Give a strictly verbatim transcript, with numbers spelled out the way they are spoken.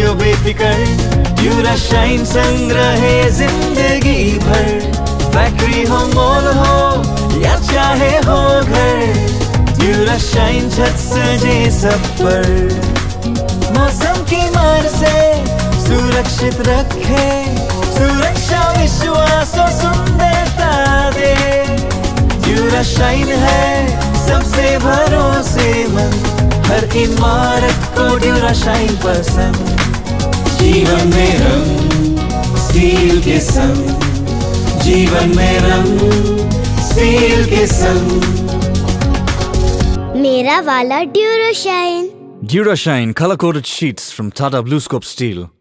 रहियो बेफिकर, ड्यूराशाइन संग रहे जिंदगी भर। फैक्ट्री हो, मॉल हो या चाहे हो घर, ड्यूराशाइन छत सजे सब पर। मौसम की मार से सुरक्षित रखे, सुरक्षा विश्वास और सुंदरता दे। ड्यूराशाइन है सबसे भरोसेमंद, हर इमारत को ड्यूराशाइन पसंद। जीवन में रंग स्टील के संग, जीवन में रंग स्टील के संग। मेरा वाला Durashine. Durashine color-coded sheets from Tata BlueScope Steel.